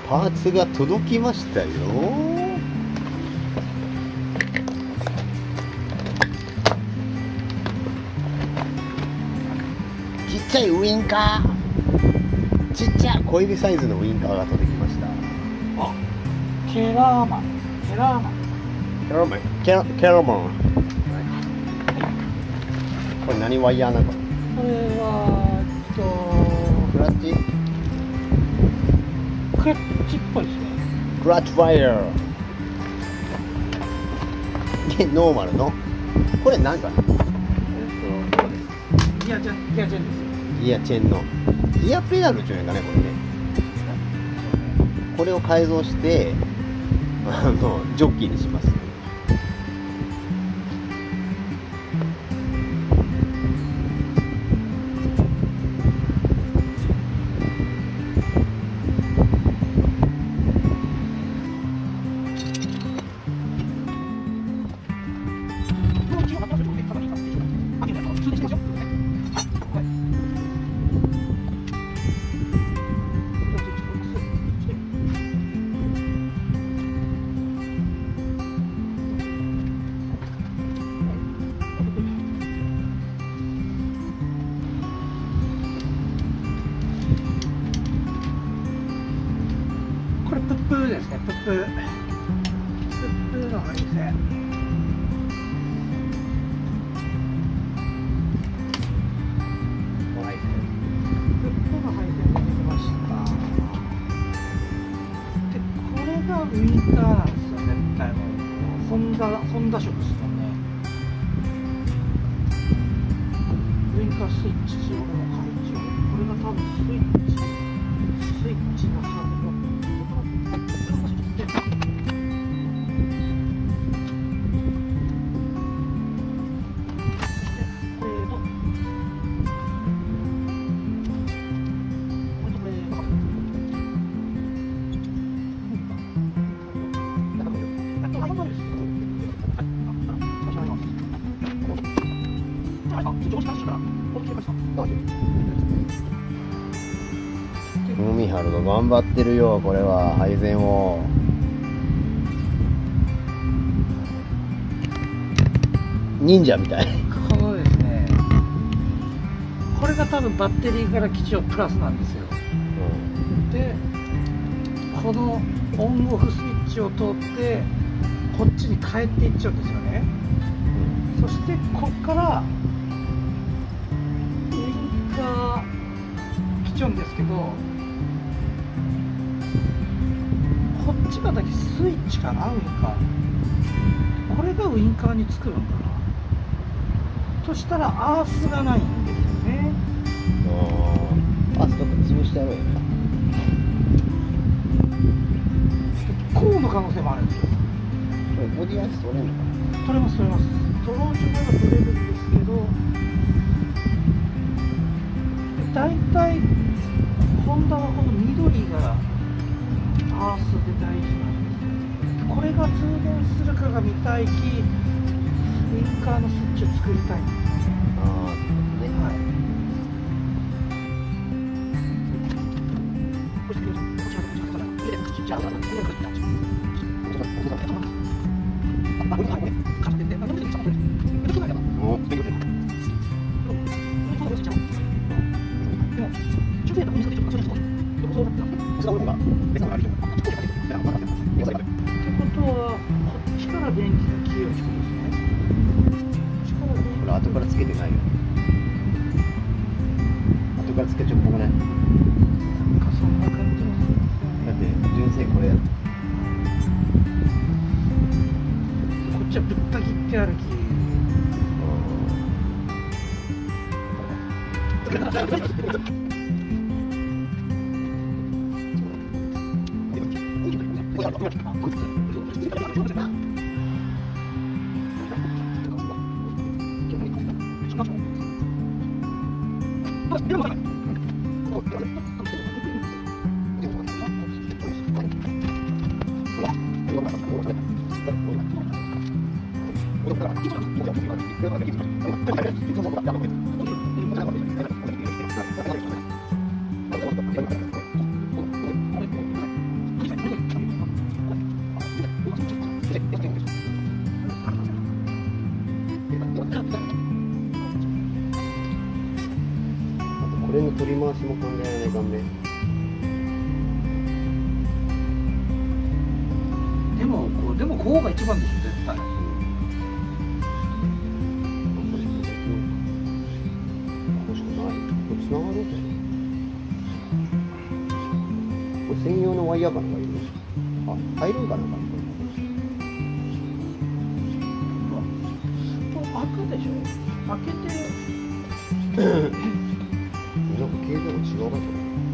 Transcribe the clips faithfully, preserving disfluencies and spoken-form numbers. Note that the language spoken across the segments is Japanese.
パーツが届きましたよ。ちっちゃいウインカー、ちっちゃい小指サイズのウインカーが届きました。 あ、ケラーマン、ケラーマン、 ケラーマン、ケラケラーマン。これ何ワイヤーなの？これはえっとクラッチ？ クラッチっぽいですね。 クラッチワイヤー。で、ノーマルのこれ何かな？ えっとこうです。ギアチェン、ギアチェンです。 ギアチェンのギアペダルっていうのかね、これね。これを改造してあのジョッキーにします。 これプップーですね、プップー。プップーの配線。プップーの配線出てきました。で、これがウインカーなんですよ、絶対もう。ホンダ、ホンダ色ですもんね。ウインカースイッチ、これの配置を。これが多分スイッチ、スイッチのはずの。 海春が頑張ってるよ、これは配線を。忍者みたい。 このですね、これが多分バッテリーから基調プラスなんですよ。うん、で、このオンオフスイッチを通ってこっちに変えていっちゃうんですよね。うん、そしてこっからウインカー基調ですけど、こっちがだけスイッチかな、ウインカー。これがウインカーに作るのかな。としたらアースがないんですよね。 ああ、アースどっか潰してやろうよ。 こうの可能性もあるんですよ。 これボディアイス取れるのかな。 取れます取れます。ドローン上では取れるんですけど、だいたいホンダはこの緑がアースで大事なんですよ。これが通電するかが見たいき、ウインカーのスイッチを作りたいんですよね。ああ、ね、はい。電気が消えるってことですね。 これ後からつけてないよ。後からつけちゃうっぽくない？なんかそんな感じですね。 だって純正これやる。 こっちはぶった切ってあるき。この取り回しも考えられないかんね。 でもこうでもここが一番でしょ絶対。 つながるんだよ。これ専用のワイヤーかなんかいる。あ、入るんかなんか。 開くでしょ。開けて。 なんか形状が違うかと。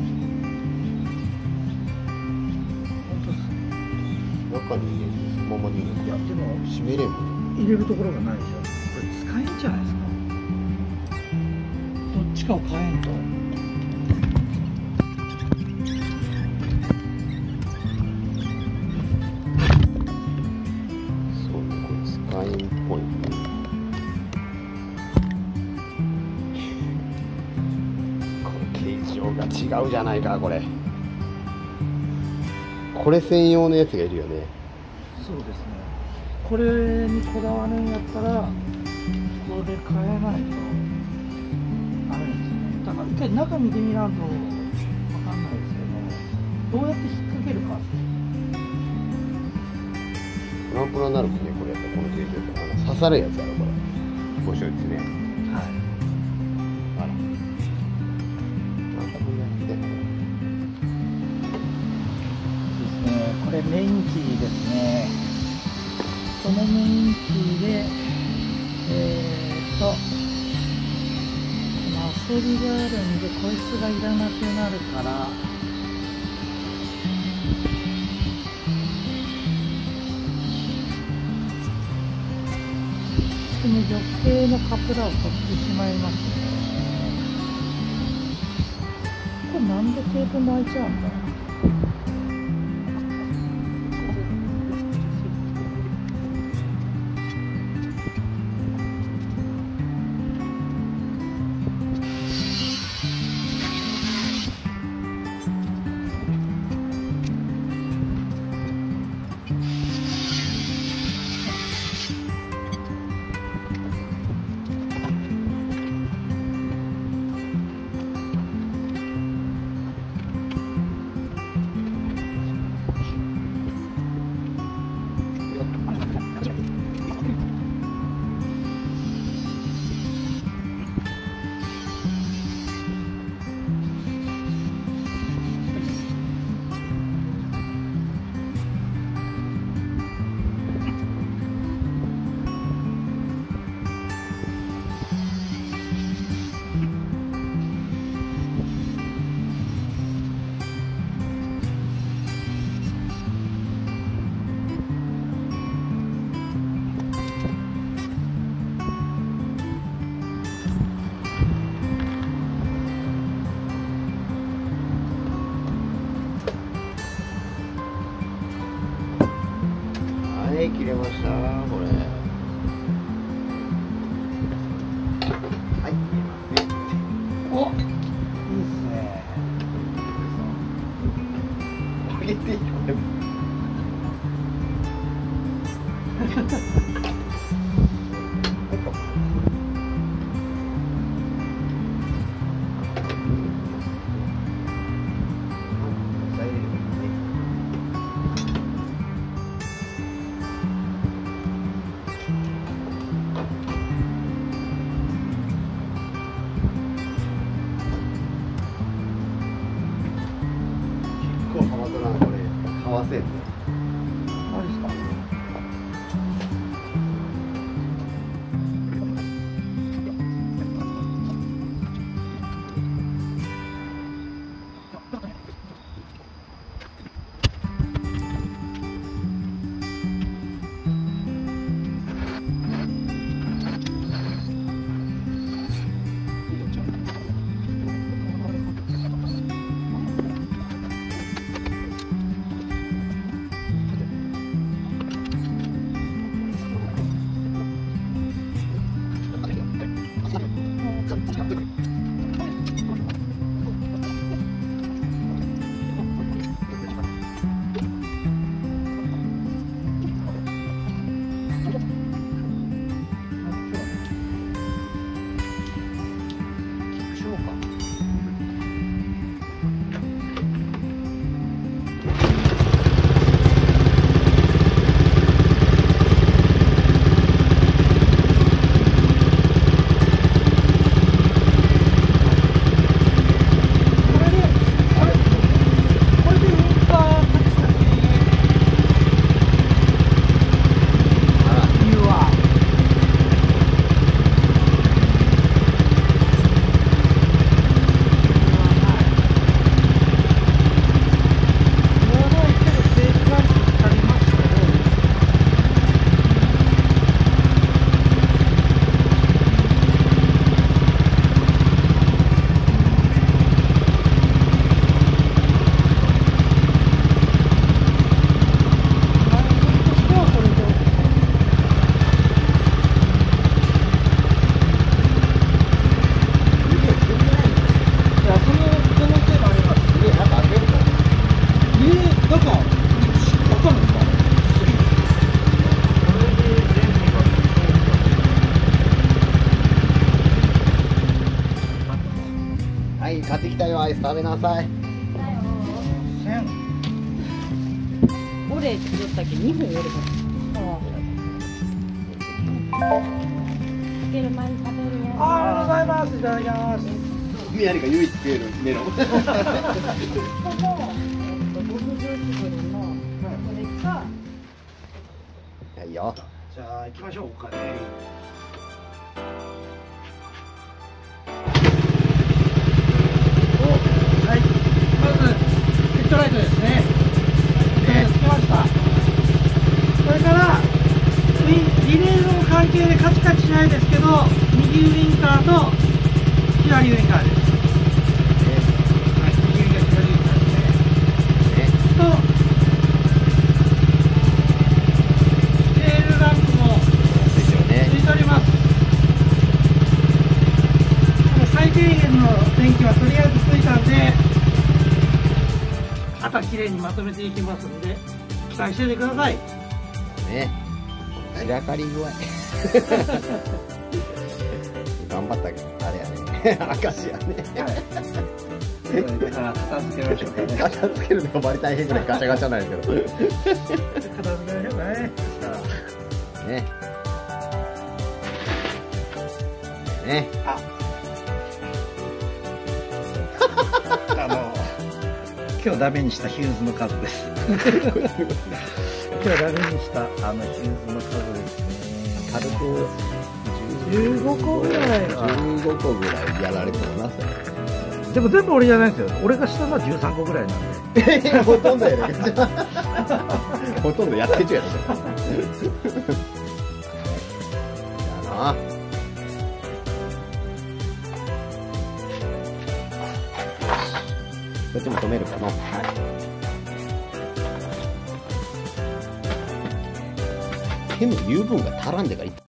本当です。 中に入れてそのままに入れて。 いやでも閉めれんもん。 入れるところがないでしょ。これ使えんじゃないですか。どっちかを変えんと。 そうね、これ使えんっぽいね。この形状が違うじゃないかこれ。これ専用のやつがいるよね。 そうですね。これにこだわるんやったらこれ変えないとダメですね。だから一回中見てみらんとわかんないですけど、どうやって引っ掛けるか。 プランプラになるもんね、これやっぱこの形状ってあの刺さるやつやろこれ。こうしょいつね。 はい。 あら。なんかこうやって。 ですね。これメインキーですね。このメインキーでえー、っと遊びがあるんでこいつがいらなくなるから。この玉形のカプラを取ってしまいますね。これなんでテープ巻いちゃうんだ。 はい、切れました。これ。はい、切れますね。 お、いいっすね。 上げていいこれ。結構ハマったなこれ。合わせるね。 マジっすか。 よ、アイス食べなさい。 オレ作ったっけ、にほんオレだ。つける前に食べるよ。 ありがとうございます。いただきます。 宮城が唯一食えるメロン。 ここ、えっと、ごぶじょうしぶりの、これか。 はいよ。 じゃあ、行きましょうかね。はい、まずヘッドライトですね。ヘッドライトつけました。それからウィンリレーの関係でカチカチしないですけど、右ウインカーと左ウインカーです。はい、右ウインカー左ウインカーですね。とテールランプもですよね。 ついております。最低限の電気はとりあえずついたんで、あとは綺麗にまとめていきますので期待しててください。 ね。散らかり具合。頑張ったけど、あれやね。証やね。 だから片付けましょうかね。 片付けるのがバリ大変ぐらいガチャガチャなんやけど。 片付けましょうかね。 ね。ね。 あ、あの今日ダメにしたヒューズの数です。今日ダメにしたあのヒューズの数ですね。 軽くじゅうごこぐらいは。 じゅうごこぐらいやられてます。 でも全部俺じゃないんですよ。俺がしたのはじゅうさんこぐらいなんで。 ほとんどやね。ほとんどやってちゃうやろ。じゃあな。こっちも止めるかな。はい。手の油分が足らんでから